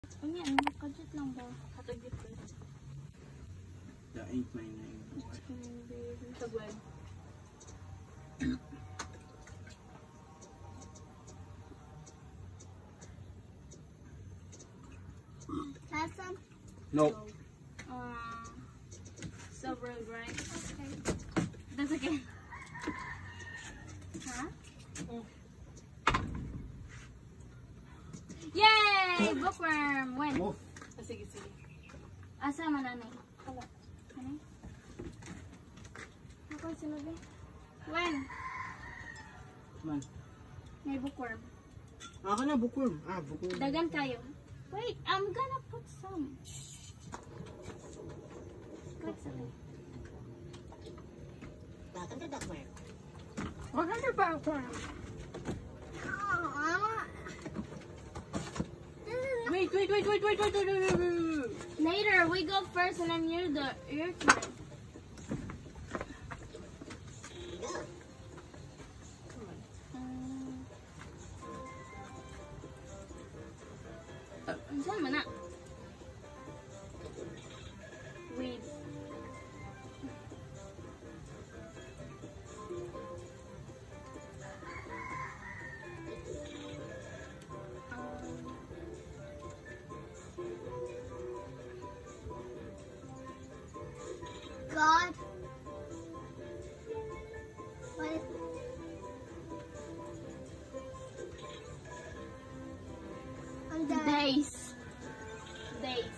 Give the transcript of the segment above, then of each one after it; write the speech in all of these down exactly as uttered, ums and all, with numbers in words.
Ano yan? Nakadjut lang ba? Katagit ko. The ain't my name. Sagwad. Have some? Nope. Uh, so rude, right? Okay. That's okay. Huh? Oh. Yay! Bookworm! When? Oh. Ah, sige, sige. Asa mananay? Hala. Ano? Ako sinabi? When? Man. May bookworm. Ako na, bookworm. Ah, bookworm. Dagan kayo. Wait, I'm gonna put some. Wait, sorry. Welcome to Duckworm. Welcome to bookworm. Oh, I want... This is not... Wait, wait, wait, wait, wait, wait, wait, wait, wait, wait. Later, we go first and then you're the, your turn. Saan man na? Wait. God. What is... I'm done. Days. Days.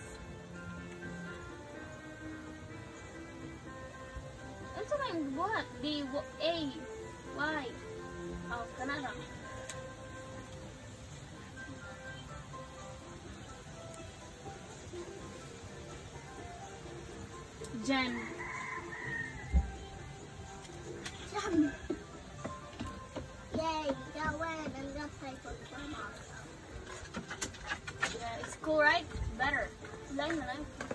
Ano sa may what? D, A, Y. Oh, kanara. Jen. Yum. Yay, you got win. I'm gonna play Pokemon also. Yeah, it's cool, right? Better. Lang na lang.